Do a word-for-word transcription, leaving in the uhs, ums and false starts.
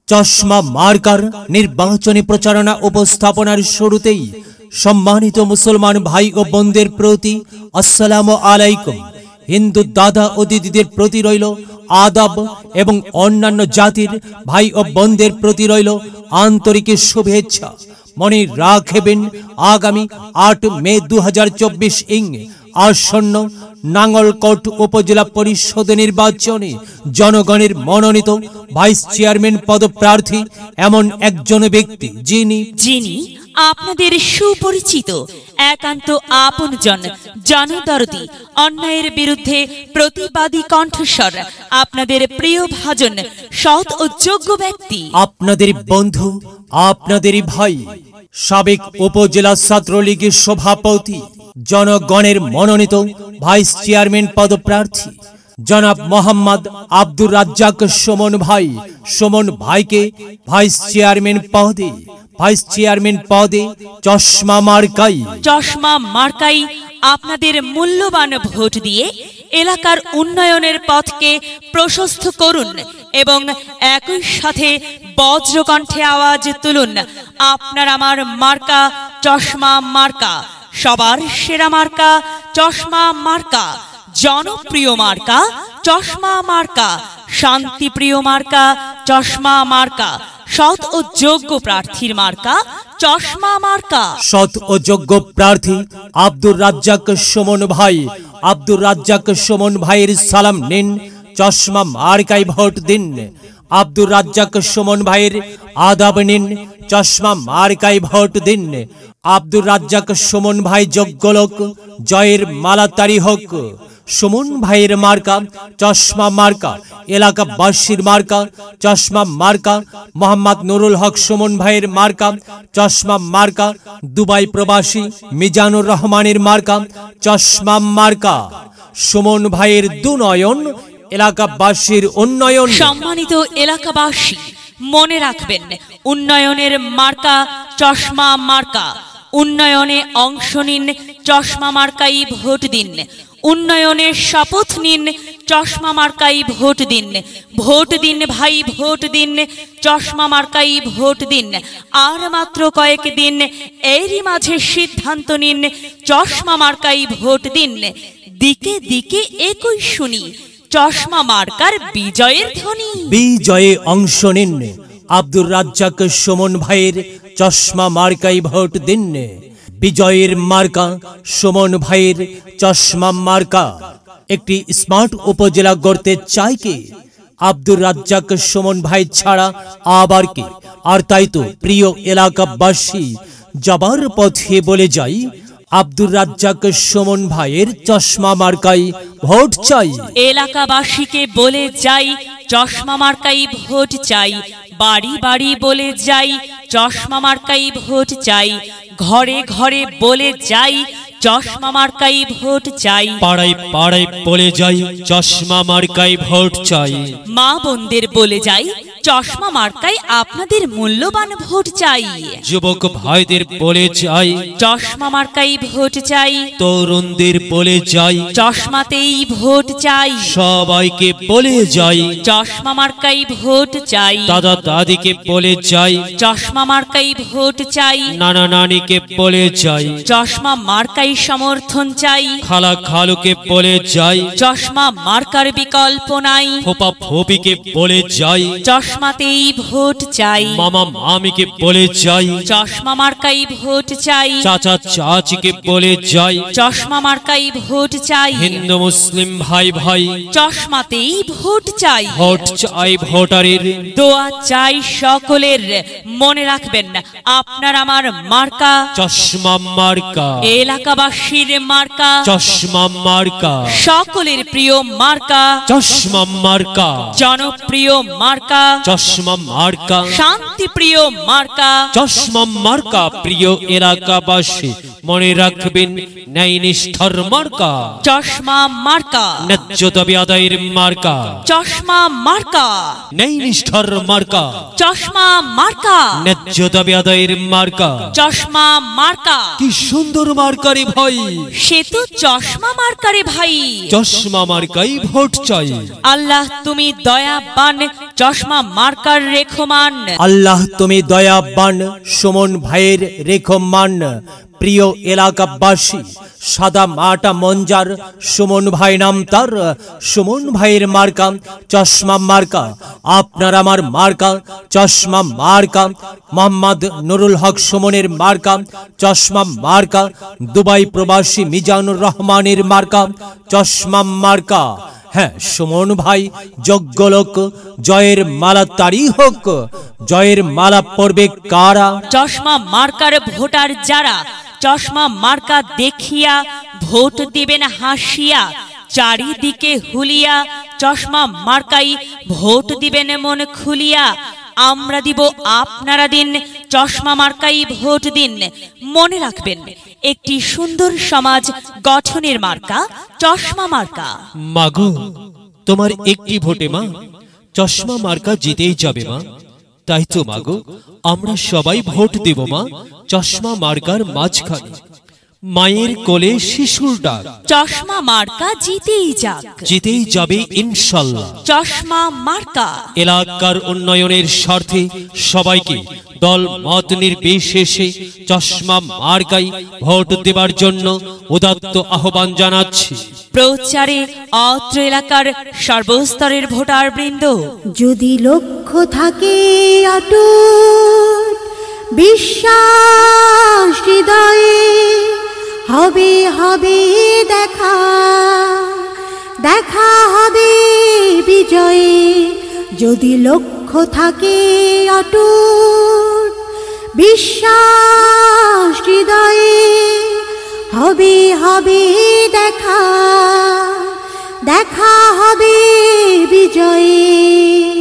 চশমা মার্কার নির্বাচনী প্রচারণা উপস্থাপনার শুরুতেই সম্মানিত মুসলমান ভাই ও বোনদের প্রতি আসসালামু আলাইকুম। হিন্দু দাদা ও দিদিদের প্রতি রইল আদাব এবং অন্যান্য জাতির ভাই ও বোনদের প্রতি রইল আন্তরিক শুভেচ্ছা। মনে রাখবেন, আগামী আট মে দু হাজার চব্বিশ ইং আসন্ন নাঙ্গলকোট উপজেলা পরিষদ নির্বাচনে জনগণের মনোনীত ভাইস চেয়ারম্যান পদপ্রার্থী এমন একজন ব্যক্তি যিনি যিনি আপনাদের সুপরিচিত একান্ত আপনজন, জনদরদি, অন্যায়ের বিরুদ্ধে প্রতিবাদী কণ্ঠস্বর, আপনাদের প্রিয় ভাজন, সৎ ও যোগ্য ব্যক্তি, আপনাদের বন্ধু, আপনাদেরই ভাই, সাবেক উপজেলা ছাত্রলীগের সভাপতি, জনগণের মনোনীত ভাইস চেয়ারম্যান পদপ্রার্থী জনাব মোহাম্মদ আব্দুর রাজ্জাক সুমন ভাই। সুমন ভাইকে ভাইস চেয়ারম্যান পদে ভাইস চেয়ারম্যান পদে চশমা মার্কাই চশমা মার্কাই আপনাদের মূল্যবান ভোট দিয়ে এলাকার উন্নয়নের পথকে প্রশস্ত করুন এবং একই সাথে বজ্রকণ্ঠে আওয়াজ তুলুন, আপনার আমার মার্কা চশমা মার্কা, সবার সেরা মার্কা চশমা মার্কা, জনপ্রিয় মার্কা চশমা মার্কা, শান্তিপ্রিয় মার্কা চশমা মার্কা, সৎ ও যোগ্য প্রার্থীর মার্কা চশমা মার্কা। সৎ ও যোগ্য প্রার্থী আব্দুর রাজ্জাক সুমন ভাই। আব্দুর রাজ্জাক সুমন ভাইয়ের সালাম নিন, চশমা মার্কায় ভোট দিন। আব্দুর রাজ্জাক সুমন ভাইয়ের আদাব নিন, চশমা মার্কায় ভোট দিন। আব্দুর রাজ্জাক সুমন ভাই যোগ্য লোক, জয়ের মালা তারি হোক। সুমন ভাইয়ের মার্কা চশমা মার্কা, এলাকাবাসীর মার্কা চশমা মার্কা। মোহাম্মদ নুরুল হক সুমন ভাইয়ের মার্কা চশমা মার্কা। দুবাই প্রবাসী মিজানুর রহমানের মার্কা চশমা মার্কা। সুমন ভাইয়ের দুনয়ন, এলাকাবাসীর উন্নয়ন। সম্মানিত এলাকাবাসী, মনে রাখবেন, উন্নয়নের মার্কা চশমা মার্কা। উন্নয়নে অংশ নিন, চশমা মার্কাই ভোট দিন। উন্নয়নের শপথ নিন, চশমা মার্কাই ভোট দিন। ভোট দিন ভাই, ভোট দিন, চশমা মার্কাই ভোট দিন। আর মাত্র কয়েক দিন, এরই মাঝে সিদ্ধান্ত নিন, চশমা মার্কাই ভোট দিন। দিকে দিকে একই শুনি, চশমা মার্কার বিজয়ের ধ্বনি। বিজয়ে অংশ নিন, আব্দুর রাজ্জাক সুমন ভাইয়ের চশমা মার্কাই ভোট দিন। বিজয়ের মার্কা সুমন ভাইয়ের চশমা মার্কা। একটি স্মার্ট উপজেলা গড়তে চায় কে? আব্দুর রাজ্জাক সুমন ভাই ছাড়া আবার কে? আর তাই তো প্রিয় এলাকাবাসী, যাবার পথে বলে যাই, আব্দুর রাজ্জাক সুমন ভাইয়ের চশমা মার্কাই ভোট চাই। এলাকাবাসীকে বলে যাই, চশমা মার্কাই ভোট চাই। বাড়ি বাড়ি বলে যাই, চশমা মার্কাই ভোট চাই। ঘরে ঘরে বলে যাই, চশমা মার্কাই ভোট চাই। পাড়ায় পাড়ায় বলে যাই, চশমা মার্কাই ভোট চাই। মা বোনদের বলে যাই, চশমা মার্কাই আপনাদের মূল্যবান ভোট চাই। যুবক ভাইদের বলে যাই, চশমা মার্কাই ভোট চাই। তরুণদের বলে যাই, চশমাতেই ভোট চাই। সবাইকে বলে যাই, চশমা মার্কাই ভোট চাই। দাদা দাদিকে বলে যাই, চশমা মার্কাই ভোট চাই। নানা নানিকে বলে যাই, চশমা মার্কাই সমর্থন চাই। খালা খালুকে বলে যাই, চশমা মার্কার বিকল্প নাই। ফোপা ফোপিকে বলে যাই, চশমাতেই ভোট চাই। মামা মামিকে বলে যাই, চশমা মার্কাই ভোট চাই। চাচা চাচিকে বলে যাই, চশমা মার্কাই ভোট চাই। হিন্দু মুসলিম ভাই ভাই, চশমাতেই ভোট চাই। ভোট চাই ভোটারের, দোয়া চাই সকলের। মনে রাখবেন, আপনার আমার মার্কা চশমা মার্কা। এলাকাবাসীর মার্কা চশমা মার্কা। সকলের প্রিয় মার্কা চশমা মার্কা। জনপ্রিয় মার্কা চশমা মার্কা। শান্তি শান্তিপ্রিয় মার্কা চশমা মার্কা। প্রিয় এলাকাবাসী মনে রাখবেন, ন্যায় নিষ্ঠার মার্কা চশমা মার্কা, ন্যায্য দাবি আদায়ের মার্কা চশমা মার্কা, ন্যায় নিষ্ঠার মার্কা চশমা মার্কা, ন্যায্য দাবি আদায়ের মার্কা। চশমা মার্কা। কি সুন্দর মার্কারে ভাই, সে তো চশমা মার্কারে ভাই। চশমা মার্কাই ভোট চাই। আল্লাহ তুমি দয়াবান, চশমা মার্কার রেখমান। আল্লাহ তুমি দয়াবান, সুমন ভাইয়ের রেখমান। প্রিয় এলাকাবাসী, সাদা মাটা মঞ্জার সুমন ভাই নাম তার। সুমন ভাইয়ের মার্কা চশমা মার্কা। আপনার আমার মার্কা চশমা মার্কা। মোহাম্মদ নুরুল হক সুমনের মার্কা চশমা মার্কা। দুবাই প্রবাসী মিজানুর রহমানের মার্কা চশমা মার্কা। হ্যাঁ সুমন ভাই যোগ্য লোক, জয়ের মালা তারই হোক। জয়ের মালা পড়বে কারা? চশমা মার্কার ভোটার যারা, চশমা মার্কা দেখিয়া ভোট দিবেন হাসিয়া। চারিদিকে হুলিয়া চশমা মার্কাই ভোট দিবেন মন খুলিয়া। আমরা দিব আপনারা দিন, চশমা মার্কাই ভোট দিন। মনে রাখবেন, একটি সুন্দর সমাজ গঠনের মার্কা চশমা মার্কা। মাগো, তোমার একটি ভোটে মা চশমা মার্কা জিতেই যাবে মা। তাই তো মাগো, আমরা সবাই ভোট দেব মা চশমা মার্কার মাঝখানে। মায়ের কোলে শিশুর ডাক, চশমা মার্কা জিতেই যাক, জিতেই যাবে ইনশাল্লাহ। চশমা মার্কা। এলাকার উন্নয়নের স্বার্থে সবাইকে দল মত নির্বিশেষে চশমা মার্কাই ভোট দেবার জন্য উদাত্ত আহ্বান জানাচ্ছি। প্রচারে অত্র এলাকার সর্বস্তরের ভোটার বৃন্দ, যদি লক্ষ্য থাকে অটুট বিশ্বাস হৃদয়ে, হবে হবে দেখা, দেখা হবে বিজয়ে। যদি লক্ষ্য থাকে অটুট বিশ্বাস হৃদয়ে, হবে হবে দেখা, দেখা হবে বিজয়ে।